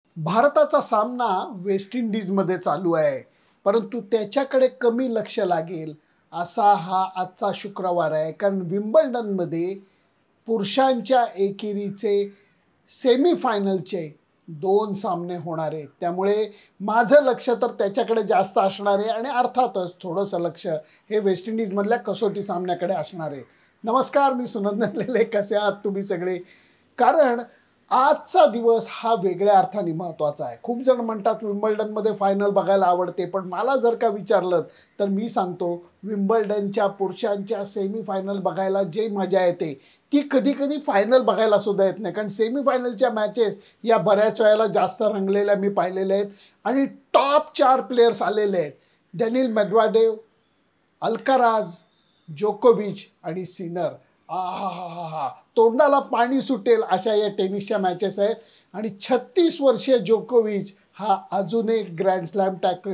भारताचा सामना वेस्ट इंडिजमध्ये चालू आहे, परंतु त्याच्याकडे कमी लक्ष लागेल असा हा आजचा शुक्रवार आहे. कारण विम्बल्डनमध्ये पुरुषांच्या एकेरीचे सेमीफायनलचे 2 सामने होणार आहेत. त्यामुळे माझं लक्ष तर त्याच्याकडे जास्त असणार आहे आणि अर्थातच थोडंसं लक्ष हे वेस्ट इंडिजमधल्या कसोटी सामन्याकडे असणार आहे. नमस्कार, मी सुनंदन लेले. कसे आहात तुम्ही सगळे? कारण आजचा दिवस हा वेगळ्या अर्थाने महत्त्वाचा आहे. खूप जण म्हणतात विम्बल्डनमध्ये फायनल बघायला आवडते, पण मला जर का विचारलं तर मी सांगतो विम्बल्डनच्या पुरुषांच्या सेमीफायनल बघायला जे मजा येते ती कधी कधी फायनल बघायला सुद्धा येत नाही. कारण सेमीफायनलच्या मॅचेस या बऱ्याच वेळेला जास्त रंगलेल्या मी पाहिलेल्या आहेत आणि टॉप 4 प्लेयर्स आलेले आहेत. डॅनिल मेडवेडेव, अल्काराज, जोकोविच आणि सिनर. आहाहाहा, तोंडाला पाणी सुटेल अशा या टेनिसच्या मॅचेस आहेत. आणि 36 वर्षीय जोकोविच हा अजून एक ग्रँड स्लॅम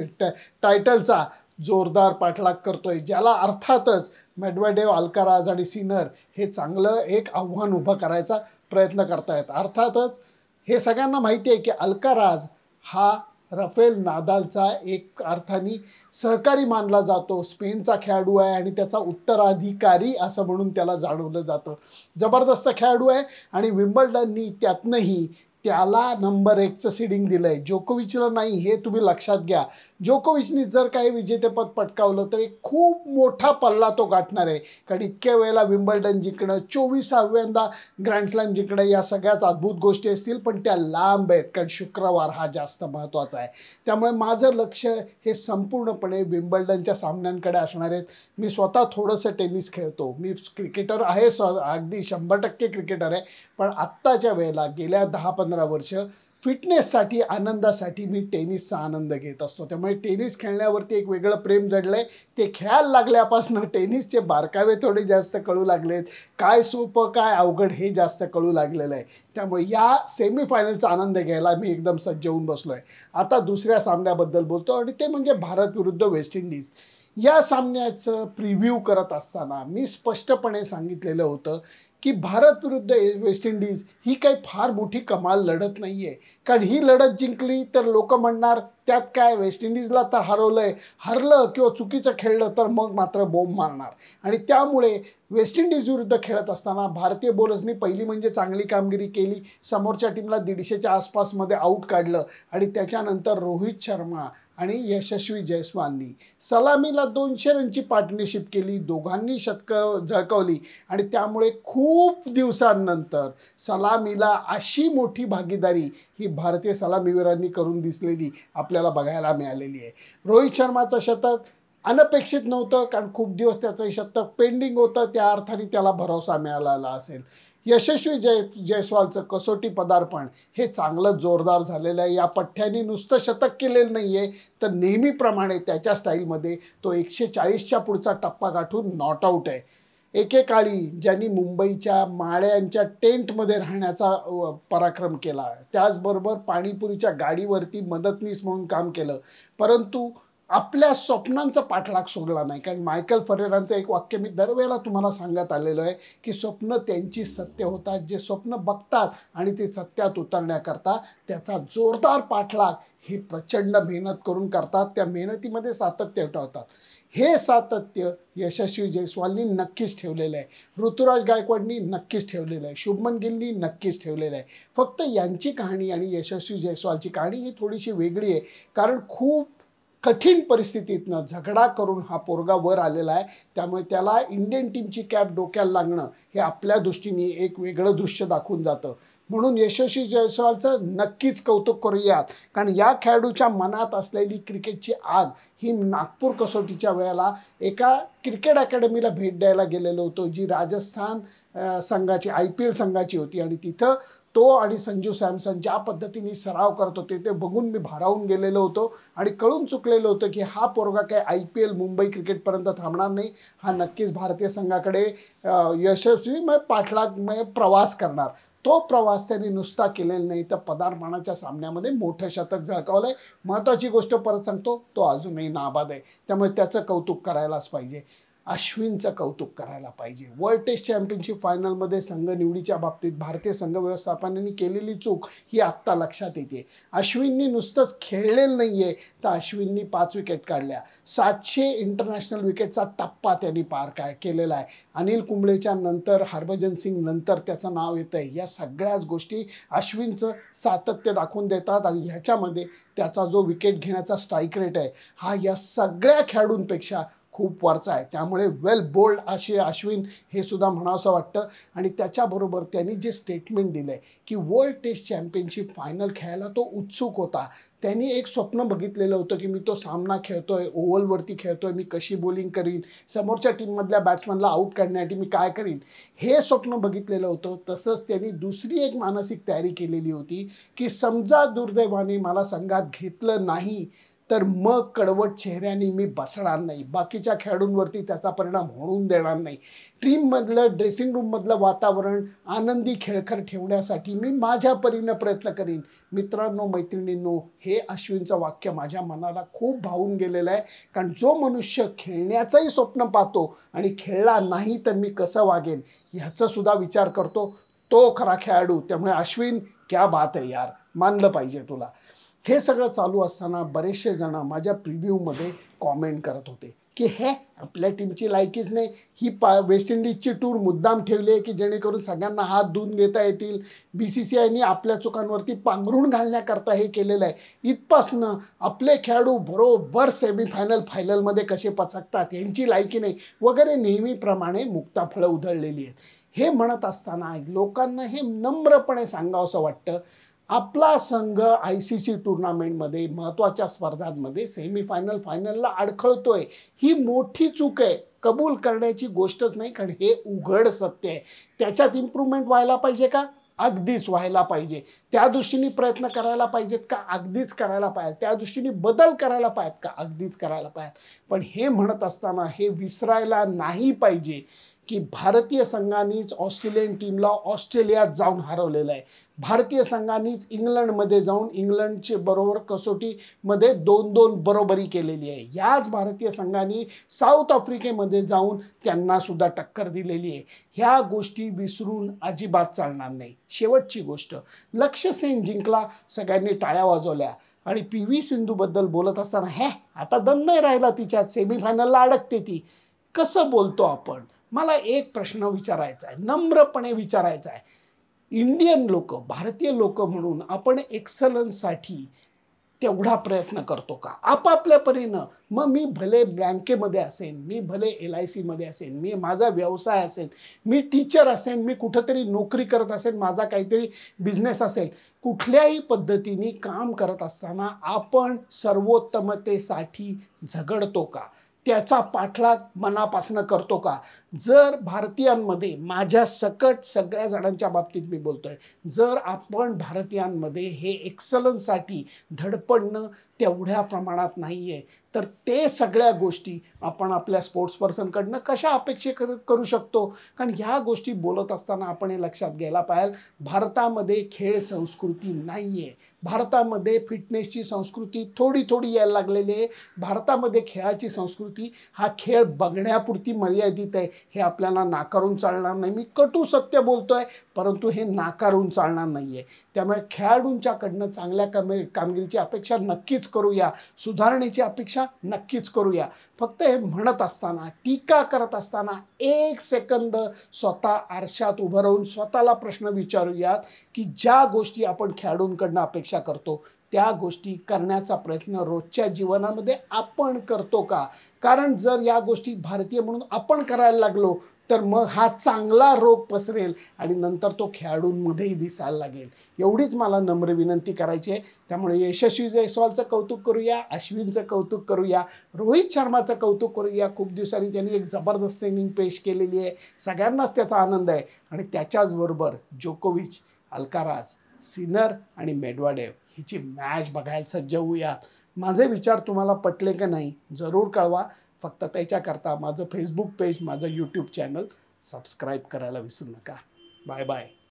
टायटलचा जोरदार पाठलाग करतोय, ज्याला अर्थातच मेडवेडेव, अल्काराज आणि सिनर हे चांगलं एक आव्हान उभं करायचा प्रयत्न करतायत. अर्थातच हे सगळ्यांना माहिती आहे की अल्काराज हा राफेल नादालचा एक अर्थाने सहकारी मानला जातो. स्पेनचा खेळाडू आहे आणि त्याचा उत्तराधिकारी असं म्हणून त्याला जाणवलं जातं. जबरदस्त खेळाडू आहे आणि विम्बल्डननी त्यातनंही त्याला नंबर 1चं सीडिंग दिलं आहे. जोकोविचला नाही, हे तुम्ही लक्षात घ्या. जोकोविचनी जर काही विजेतेपद पटकावलं तर एक खूप मोठा पल्ला तो गाठणार आहे. कारण इतक्या वेळेला विम्बल्डन जिंकणं, 24व्यांदा ग्रँड स्लॅम जिंकणं, या सगळ्याच अद्भुत गोष्टी असतील, पण त्या लांब आहेत. कारण शुक्रवार हा जास्त महत्त्वाचा आहे. त्यामुळे माझं लक्ष हे संपूर्णपणे विम्बल्डनच्या सामन्यांकडे असणार आहेत. मी स्वतः थोडंसं टेनिस खेळतो, मी क्रिकेटर आहे, अगदी 100% क्रिकेटर आहे. पण आत्ताच्या वेळेला गेल्या 10-15 वर्ष फिटनेससाठी, आनंदासाठी मी टेनिसचा आनंद घेत असतो. त्यामुळे टेनिस खेळण्यावरती एक वेगळं प्रेम जडलं आहे. ते खेळायला लागल्यापासून टेनिसचे बारकावे थोडे जास्त कळू लागलेत. काय सोपं काय अवघड हे जास्त कळू लागलेलं आहे. त्यामुळे या सेमीफायनलचा आनंद घ्यायला मी एकदम सज्ज होऊन बसलो आहे. आता दुसऱ्या सामन्याबद्दल बोलतो आणि ते म्हणजे भारत विरुद्ध वेस्ट इंडिज. या सामन्याचं प्रिव्ह्यू करत असताना मी स्पष्टपणे सांगितलेलं होतं की भारत विरुद्ध वेस्ट इंडिज ही काही फार मोठी कमाल लढत नाही आहे. कारण ही लढत जिंकली तर लोक म्हणणार त्यात काय, वेस्ट इंडिजला तर हरलं किंवा चुकीचं खेळलं तर मग मात्र बोंब मारणार. आणि त्यामुळे वेस्ट इंडिज विरुद्ध खेळत असताना भारतीय बॉलर्सनी पहिली म्हणजे चांगली कामगिरी केली. समोरच्या टीमला 150च्या आसपासमध्ये आऊट काढलं आणि त्याच्यानंतर रोहित शर्मा आणि यशस्वी जयस्वालनी सलामीला 200 रनची पार्टनरशिप केली. दोघांनी शतकं झळकवली आणि त्यामुळे खूप दिवसांनंतर सलामीला अशी मोठी भागीदारी ही भारतीय सलामीवीरांनी करून दिसलेली आपल्याला बघायला मिळालेली आहे. रोहित शर्माचं शतक अनपेक्षित नव्हतं, कारण खूप दिवस त्याचं शतक पेंडिंग होतं. त्या अर्थाने त्याला भरोसा मिळालेला असेल. यशस्वी जयस्वालचं कसोटी पदार्पण हे चांगलं जोरदार झालेलं आहे. या पठ्ठ्याने नुसतं शतक केलेलं नाही आहे, तर नेहमीप्रमाणे त्याच्या स्टाईलमध्ये तो 140च्या पुढचा टप्पा गाठून नॉट आऊट आहे. एकेकाळी ज्यांनी मुंबईच्या माळ्यांच्या टेंटमध्ये राहण्याचा पराक्रम केला, त्याचबरोबर पाणीपुरीच्या गाडीवरती मदतनीस म्हणून काम केलं, परंतु आपल्या स्वप्नांचा पाठलाग सोडला नाही. कारण मायकल फरेरांचं एक वाक्य मी दरवेळेला तुम्हाला सांगत आलेलो आहे की स्वप्न त्यांची सत्य होतात. जे स्वप्न बघतात आणि ते सत्यात उतरण्याकरता त्याचा जोरदार पाठलाग हे प्रचंड मेहनत करून करतात. त्या मेहनतीमध्ये सातत्य ठेवतात. हे सातत्य यशस्वी जयस्वालनी नक्कीच ठेवलेलं आहे. ऋतुराज गायकवाडनी नक्कीच ठेवलेलं आहे. शुभमन गिलनी नक्कीच ठेवलेलं आहे. फक्त यांची कहाणी आणि यशस्वी जयस्वालची कहाणी ही थोडीशी वेगळी आहे. कारण खूप कठीण परिस्थितीतनं झगडा करून हा पोरगा वर आलेला आहे. त्यामुळे त्याला इंडियन टीमची कॅप डोक्याला लागणं हे आपल्या दृष्टीने एक वेगळं दृश्य दाखवून जातं. म्हणून यशस्वी जयस्वालचं नक्कीच कौतुक करूयात. कारण या खेळाडूच्या मनात असलेली क्रिकेटची आग ही नागपूर कसोटीच्या वेळेला एका क्रिकेट अकॅडमीला भेट द्यायला गेलेलो होतो, जी राजस्थान संघाची IPL संघाची होती. आणि तिथं तो आणि संजू सॅमसन ज्या पद्धतीने सराव करत होते ते बघून मी भारावून गेलेलो होतो आणि कळून चुकलेलं होतं की हा पोरगा काय IPL मुंबई क्रिकेटपर्यंत थांबणार नाही. हा नक्कीच भारतीय संघाकडे यशस्वी पाठलाग प्रवास करणार. तो प्रवास त्यांनी नुसता केलेला नाही, तर पदार्पणाच्या सामन्यामध्ये मोठं शतक झळकावलं आहे. महत्त्वाची गोष्ट परत सांगतो, तो अजूनही नाबाद आहे. त्यामुळे त्याचं कौतुक करायलाच पाहिजे. अश्विनचं कौतुक करायला पाहिजे. वर्ल्ड टेस्ट चॅम्पियनशिप फायनलमध्ये संघ निवडीच्या बाबतीत भारतीय संघ व्यवस्थापनाने केलेली चूक ही आत्ता लक्षात येते. अश्विननी नुसतंच खेळलेलं नाही आहे, तर अश्विननी 5 विकेट काढल्या. 700 इंटरनॅशनल विकेटचा टप्पा त्यांनी पार केलेला आहे. अनिल कुंबळेच्या नंतर, हरभजन सिंग नंतर त्याचं नाव येतं आहे. या सगळ्याच गोष्टी अश्विनचं सातत्य दाखवून देतात आणि ह्याच्यामध्ये त्याचा जो विकेट घेण्याचा स्ट्राईक रेट आहे हा या सगळ्या खेळाडूंपेक्षा खूप वरचा आहे. त्यामुळे वेल बोल्ड असे अश्विन हे सुद्धा म्हणावंसं वाटतं. आणि त्याच्याबरोबर त्यांनी जे स्टेटमेंट दिलं आहे की वर्ल्ड टेस्ट चॅम्पियनशिप फायनल खेळायला तो उत्सुक होता. त्यांनी एक स्वप्न बघितलेलं होतं की मी तो सामना खेळतोय, ओव्हलवरती खेळतोय, मी कशी बॉलिंग करीन, समोरच्या टीममधल्या बॅट्समनला आऊट करण्यासाठी मी काय करीन, हे स्वप्न बघितलेलं होतं. तसंच त्यांनी दुसरी एक मानसिक तयारी केलेली होती की समजा दुर्दैवाने मला संघात घेतलं नाही तर मग कडवट चेहऱ्याने मी बसणार नाही, बाकीच्या खेळाडूंवरती त्याचा परिणाम होऊन देणार नाही. टीममधलं, ड्रेसिंग रूममधलं वातावरण आनंदी खेळकर ठेवण्यासाठी मी माझ्या परीने प्रयत्न करीन. मित्रांनो, मैत्रिणींनो, हे अश्विनचं वाक्य माझ्या मनाला खूप भावून गेलेलं आहे. कारण जो मनुष्य खेळण्याचंही स्वप्न पाहतो आणि खेळला नाही तर मी कसं वागेन ह्याचा सुद्धा विचार करतो, तो खरा खेळाडू. त्यामुळे अश्विन, क्या बात आहे यार, मानलं पाहिजे तुला. हे सगळं चालू असताना बरेचसे जण माझ्या प्रिव्ह्यूमध्ये कॉमेंट करत होते की हे आपल्या टीमची लायकीच नाही, ही वेस्ट इंडिजची टूर मुद्दाम ठेवली आहे की जेणेकरून सगळ्यांना हात धुवून घेता येतील. BCCIने आपल्या चुकांवरती पांघरूण घालण्याकरता हे केलेलं आहे. इथपासनं आपले खेळाडू बरोबर सेमीफायनल फायनलमध्ये कसे पचकतात, यांची लायकी नाही वगैरे नेहमीप्रमाणे मुक्ताफळं उधळलेली आहेत. हे म्हणत असताना लोकांना हे नम्रपणे सांगावंसं वाटतं, आपला संघ ICC टुर्नामेंटमध्ये, महत्त्वाच्या स्पर्धांमध्ये सेमीफायनल फायनलला अडखळतोय, ही मोठी चूक आहे, कबूल करण्याची गोष्टच नाही. कारण हे उघड सत्य आहे. त्याच्यात इम्प्रूव्हमेंट व्हायला पाहिजे का? अगदीच व्हायला पाहिजे. त्या दृष्टीने प्रयत्न करायला पाहिजेत का? अगदीच करायला पाहिजे. त्या दृष्टीने बदल करायला पाहिजेत का? अगदीच करायला पाहिजेत. पण हे म्हणत असताना हे विसरायला नाही पाहिजे की भारतीय संघानेच ऑस्ट्रेलियन टीमला ऑस्ट्रेलियात जाऊन हरवलेलं आहे. भारतीय संघानेच इंग्लंडमध्ये जाऊन इंग्लंडचे बरोबर कसोटीमध्ये 2-2 बरोबरी केलेली आहे. याच भारतीय संघाने साऊथ आफ्रिकेमध्ये जाऊन त्यांना सुद्धा टक्कर दिलेली आहे. ह्या गोष्टी विसरून अजिबात चालणार नाही. शेवटची गोष्ट, लक्ष्य सेन जिंकला, सगळ्यांनी टाळ्या वाजवल्या. आणि PV सिंधूबद्दल बोलत असताना हे आता दम नाही राहिला तिच्यात, सेमीफायनलला अडकते ती, कसं बोलतो आपण? मला एक प्रश्न विचारायचा आहे, नम्रपणे विचारायचा आहे. इंडियन लोक, भारतीय लोक म्हणून आपण एक्सलन्ससाठी तेवढा प्रयत्न करतो का आपापल्या परीनं? मग मी भले बँकेमध्ये असेन, मी भले LICमध्ये असेन, मी माझा व्यवसाय असेल, मी टीचर असेन, मी कुठंतरी नोकरी करत असेल, माझा काहीतरी बिझनेस असेल, कुठल्याही पद्धतीने काम करत असताना आपण सर्वोत्तमतेसाठी झगडतो का? त्याचा पाठलाग मनापासून करतो का? जर भारतीयांमध्ये, माझ्या सकट सगळ्या जणांच्या बाबतीत मी बोलतोय, जर आपण भारतीयांमध्ये हे एक्सलन्ससाठी धडपडणं तेवढ्या प्रमाणात नाही आहे, तर ते सगळ्या गोष्टी आपण आपल्या स्पोर्ट्स पर्सनकडनं कशा अपेक्षा करू शकतो? कारण ह्या गोष्टी बोलत असताना आपण हे लक्षात घ्यायला पाहिजे, भारतामध्ये खेळ संस्कृती नाही आहे. भारतामध्ये फिटनेसची संस्कृती थोडी थोडी यायला लागलेली आहे. भारतामध्ये खेळाची संस्कृती हा खेळ बघण्यापुरती मर्यादित आहे. हे आपल्याला नाकारून चालणार नाही. मी कटू सत्य बोलतोय, परंतु हे नाकारून चालणार नाही आहे. त्यामुळे खेळाडूंच्याकडनं चांगल्या कामगिरीची अपेक्षा नक्कीच करूया, सुधारणेची अपेक्षा नक्कीच करूया. फक्त हे म्हणत असताना, टीका करत असताना 1 सेकंद स्वतः आरशात उभं राहून स्वतःला प्रश्न विचारूयात की ज्या गोष्टी आपण खेळाडूंकडनं अपेक्षा करतो त्या गोष्टी करण्याचा प्रयत्न रोजच्या जीवनामध्ये आपण करतो का? कारण जर या गोष्टी भारतीय म्हणून आपण करायला लागलो तर मग हा चांगला रोग पसरेल आणि नंतर तो खेळाडूंमध्येही दिसायला लागेल. एवढीच मला नम्र विनंती करायची आहे. त्यामुळे यशस्वी जयस्वालचं कौतुक करूया, अश्विनचं कौतुक करूया, रोहित शर्माचं कौतुक करूया. खूप दिवसांनी त्यांनी एक जबरदस्त इनिंग पेश केलेली आहे, सगळ्यांनाच त्याचा आनंद आहे. आणि त्याच्याचबरोबर जोकोविच, अल्काराज, सिनर आणि मेडवाडेव हिची मॅच बघायला सज्ज होऊया. माझे विचार तुम्हाला पटले का नाही जरूर कळवा. फक्त त्याच्याकरता माझं फेसबुक पेज, माझं YouTube चॅनल सबस्क्राईब करायला विसरू नका. Bye bye.